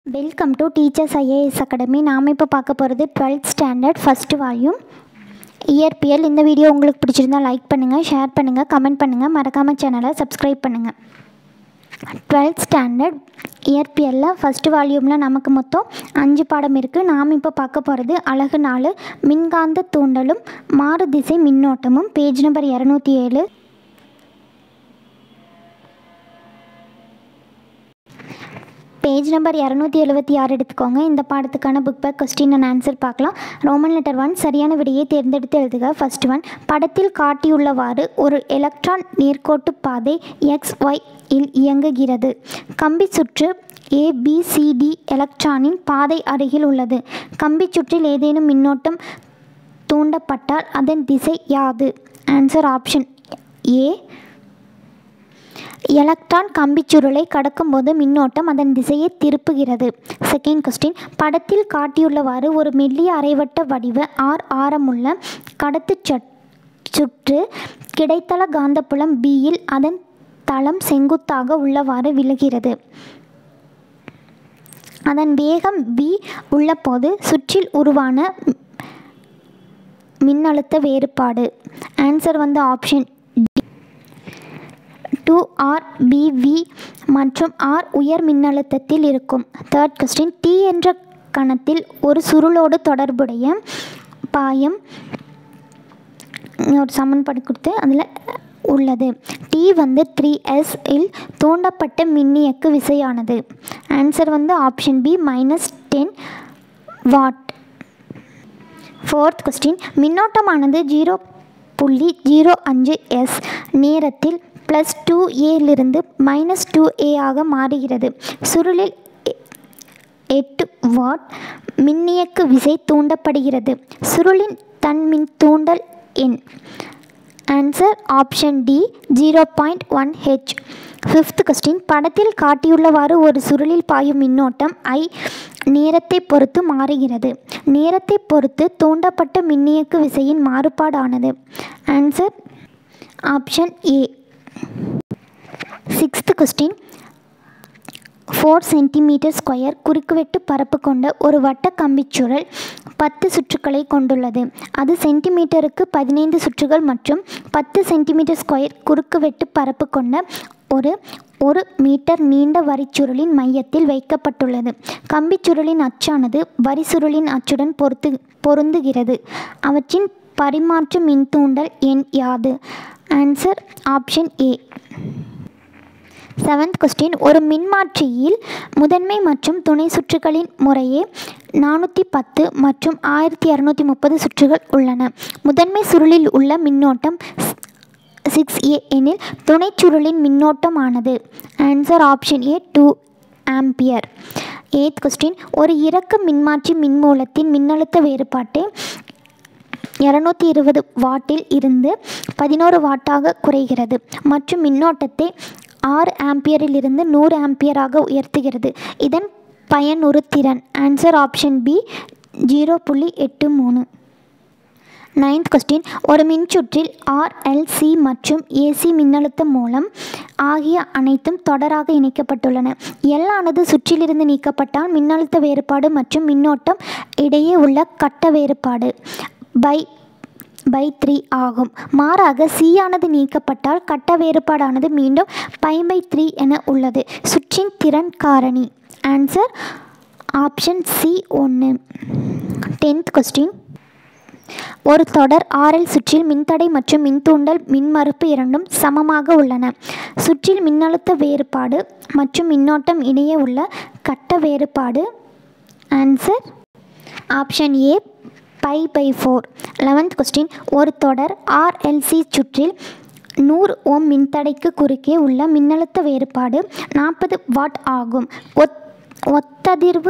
Welcome to teachers IAS academy. நாம் இப்போ பார்க்க போகிறது 12th ஸ்டாண்டர்ட் ஃபஸ்ட் வால்யூம் இயற்பியல். இந்த வீடியோ உங்களுக்கு பிடிச்சிருந்தால் லைக் பண்ணுங்கள், ஷேர் பண்ணுங்கள், கமெண்ட் பண்ணுங்கள், மறக்காமல் சேனலை சப்ஸ்கிரைப் பண்ணுங்கள். 12th ஸ்டாண்டர்ட் இயற்பியலில் ஃபஸ்ட் வால்யூமில் நமக்கு மொத்தம் 5 பாடம் இருக்குது. நாம் இப்போ பார்க்க போகிறது அழகு 4 மின்காந்த தூண்டலும் மாறு திசை மின்னோட்டமும். Page number 207. பேஜ் நம்பர் 276 எடுத்துக்கோங்க. இந்த பாடத்துக்கான book back question and answer பார்க்கலாம். ரோமன் லெட்டர் 1 சரியான விடையை தேர்ந்தெடுத்து எழுதுக. ஃபர்ஸ்ட் ஒன், படத்தில் காட்டியுள்ளவாறு ஒரு எலக்ட்ரான் நேர்கோட்டு பாதை XY இல் இயங்குகிறது. கம்பி சுற்று ABCD எலக்ட்ரானின் பாதை அருகில் உள்ளது. கம்பி சுற்றில் ஏதேனும் மின்னோட்டம் தூண்டப்பட்டால் அதன் திசை யாது? Answer option A. எலக்ட்ரான் கம்பிச்சுருளை கடக்கும்போது மின்னோட்டம் அதன் திசையை திருப்புகிறது. செகண்ட் கொஸ்டின், படத்தில் காட்டியுள்ளவாறு ஒரு மெல்லிய அரைவட்ட வடிவ R ஆரமுள்ள கடத்து சுற்று கிடைத்தள காந்தப்புலம் Bயில் அதன் தளம் செங்குத்தாக உள்ளவாறு விழுகிறது. அதன் வேகம் V உள்ளபோது சுற்றில் உருவான மின்னழுத்த வேறுபாடு. ஆன்சர் ஆப்ஷன் 2RBV மற்றும் R உயர் மின்னழுத்தத்தில் இருக்கும். தேர்ட் கொஸ்டின், T என்ற கணத்தில் ஒரு சுருளோடு தொடர்புடைய பாயம் ஒரு சமன்பாடு கொடுத்து அதில் உள்ளது. T 3S இல் தூண்டப்பட்ட மின்னியக்கு விசையானது. Answer option B -10 watt. Fourth question, மின்னோட்டமானது 0.05 S நேரத்தில் +2A -2A ஆக மாறுகிறது. சுருளில் 8 வாட் மின்னியக்கு விசை தூண்டப்படுகிறது. சுருளின் தன்மின் தூண்டல் எண். Answer option D 0.1H. Fifth question, படத்தில் காட்டியுள்ளவாறு ஒரு சுருளில் பாயும் மின்னோட்டம் I நேரத்தை பொறுத்து மாறுகிறது. நேரத்தை பொறுத்து தூண்டப்பட்ட மின்னியக்கு விசையின் மாறுபாடானது. Answer option A. Sixth question, 4 cm² குறுக்குவெட்டு பரப்பு கொண்ட ஒரு வட்ட கம்பிச்சுருள் 10 சுற்றுக்களை கொண்டுள்ளது. அது சென்டிமீட்டருக்கு 15 சுற்றுகள் மற்றும் 10 cm² குறுக்குவெட்டு பரப்பு கொண்ட ஒரு மீட்டர் நீண்ட வரிச்சுருளின் மையத்தில் வைக்கப்பட்டுள்ளது. கம்பிச்சுருளின் அச்சானது வரிசுருளின் அச்சுடன் பொருந்துகிறது. அவற்றின் பரிமாற்று மின்தூண்டல் எண் யாது? Answer option A. Seventh question, ஒரு மின்மாற்றியில் முதன்மை மற்றும் துணை சுற்றுகளின் முறையே 410 மற்றும் 1230 சுற்றுகள் உள்ளன. முதன்மை சுருளில் உள்ள மின்னோட்டம் 6A எனில் துணை சுருளின் மின்னோட்டமானது. Answer option A 2 ampere. Eighth question, ஒரு இறக்க மின்மாற்றி மின்மூலத்தின் மின்னழுத்த வேறுபாட்டை 220 வாட்டில் இருந்து 11 வாட்டாக குறைகிறது மற்றும் மின்னோட்டத்தை 6 ஆம்பியரில் இருந்து 100 ஆம்பியராக உயர்த்துகிறது. இதன் பயனுறு திறன். Answer option B 0.83. Ninth question, ஒரு மின்சுற்றில் RLC மற்றும் AC மின்னழுத்த மூலம் ஆகிய அனைத்தும் தொடராக இணைக்கப்பட்டுள்ளன. L ஆனது சுற்றிலிருந்து நீக்கப்பட்டால் மின்னழுத்த வேறுபாடு மற்றும் மின்னோட்டம் இடையே உள்ள கட்ட வேறுபாடு π/3 ஆகும். மாறாக C ஆனது நீக்கப்பட்டால் கட்ட வேறுபாடானது மீண்டும் π/3 என உள்ளது. சுற்றின் திறன் காரணி. Answer option C 1. 10th question, ஒரு தொடர் RL சுற்றில் மின்தடை மற்றும் மின்தூண்டல் மின்மறுப்பு இரண்டும் சமமாக உள்ளன. சுற்றில் மின்னழுத்த வேறுபாடு மற்றும் மின்னோட்டம் இடையே உள்ள கட்ட வேறுபாடு. Answer option A π/4. 11th question, ஒரு தொடர் RLC சுற்றில் 100 ஓம் மின்தடைக்கு குறுக்கே உள்ள மின்னழுத்த வேறுபாடு 40 வாட் ஆகும். ஒத்ததிர்வு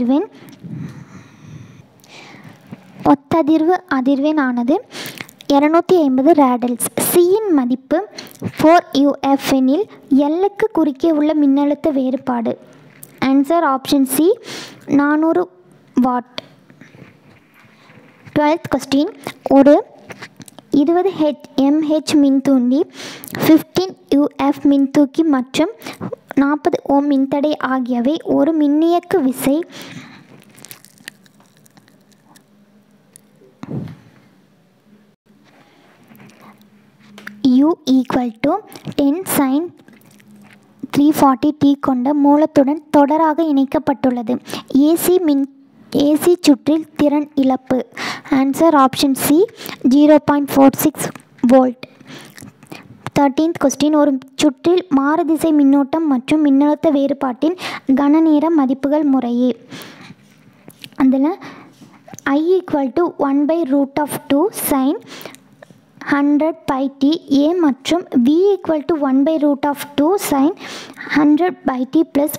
அதிர்வெண் ஆனது 250 ரேடியன்ஸ். Cயின் மதிப்பு 4UF எனில் Lக்கு குறுக்கே உள்ள மின்னழுத்த வேறுபாடு. Answer option C 400 watt. 12th question, ஒரு 20 mH மின்தூண்டி 15 UF மின்தூக்கி மற்றும் 40 ஓம் மின்தடை ஆகியவை ஒரு மின்னியக்கு விசை U = 10 sin 340t கொண்ட மூலத்துடன் தொடராக இணைக்கப்பட்டுள்ளது. ஏசி சுற்றில் திறன் இழப்பு. Answer option C 0.46 volt. 13th question. ஒரு சுற்றில் மாறுதிசை மின்னோட்டம் மற்றும் மின்னழுத்த வேறுபாட்டின் கணநேர மதிப்புகள் முறையே. அதில் I = 1/√2 sin 100πt A மற்றும் V = 1/√2 sin 100πt plus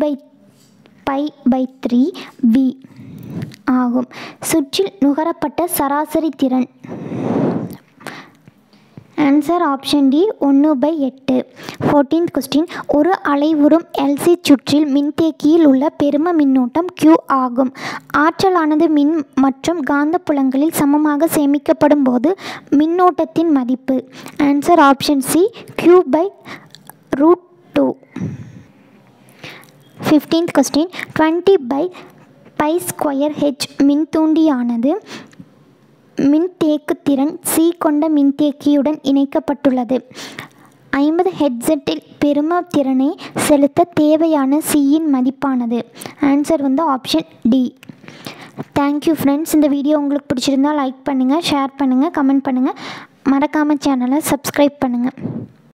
π/3 V ஆகும். சுற்றில் நுகரப்பட்ட சராசரி திறன். Answer option D 1/8. 14th question. ஒரு அலைவுறும் LC சுற்றில் மின்தேக்கியில் உள்ள பெரும மின்னோட்டம் Q ஆகும். ஆற்றலானது மின் மற்றும் காந்தப்புலங்களில் சமமாக சேமிக்கப்படும் போது மின்னோட்டத்தின் மதிப்பு. Answer option C Q/√2. 15th question. 20/π²H மின்தூண்டியானது மின்தேக்குத்திறன் C கொண்ட மின்தேக்கியுடன் இணைக்கப்பட்டுள்ளது. 50 ஹெர்ட்ஸில் பெரும திறனை செலுத்த தேவையான Cயின் மதிப்பானது. Answer option D. Thank you friends. இந்த வீடியோ உங்களுக்கு பிடிச்சிருந்தால் லைக் பண்ணுங்கள், ஷேர் பண்ணுங்கள், கமெண்ட் பண்ணுங்கள். மறக்காமல் சேனலை சப்ஸ்கிரைப் பண்ணுங்கள்.